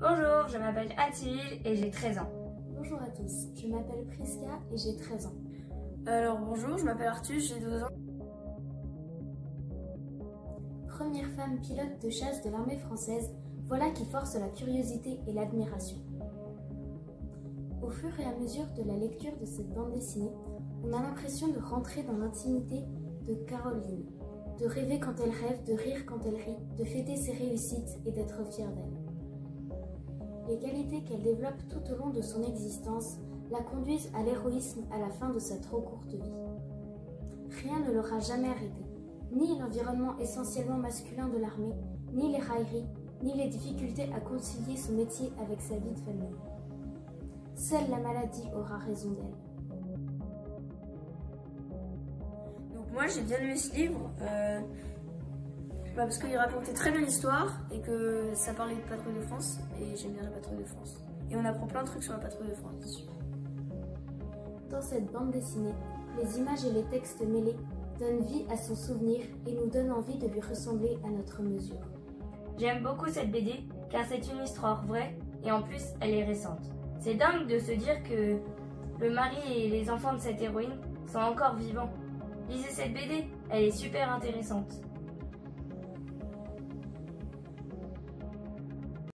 Bonjour, je m'appelle Athilde et j'ai 13 ans. Bonjour à tous, je m'appelle Priska et j'ai 13 ans. Alors bonjour, je m'appelle Arthus, j'ai 12 ans. Première femme pilote de chasse de l'armée française, voilà qui force la curiosité et l'admiration. Au fur et à mesure de la lecture de cette bande dessinée, on a l'impression de rentrer dans l'intimité de Caroline, de rêver quand elle rêve, de rire quand elle rit, de fêter ses réussites et d'être fière d'elle. Les qualités qu'elle développe tout au long de son existence la conduisent à l'héroïsme à la fin de sa trop courte vie. Rien ne l'aura jamais arrêtée, ni l'environnement essentiellement masculin de l'armée, ni les railleries, ni les difficultés à concilier son métier avec sa vie de famille. Seule la maladie aura raison d'elle. Donc moi j'ai bien aimé ce livre parce qu'il racontait très bien l'histoire et que ça parlait de patrouille de France et j'aime bien la patrouille de France. Et on apprend plein de trucs sur la patrouille de France dessus. Dans cette bande dessinée, les images et les textes mêlés donnent vie à son souvenir et nous donnent envie de lui ressembler à notre mesure. J'aime beaucoup cette BD car c'est une histoire vraie et en plus elle est récente. C'est dingue de se dire que le mari et les enfants de cette héroïne sont encore vivants. Lisez cette BD, elle est super intéressante.